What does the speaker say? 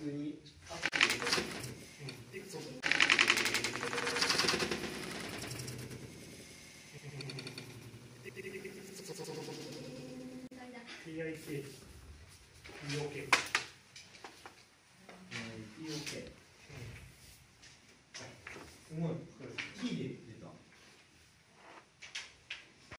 普通にアプリで、PIK、POK、POK、すごい。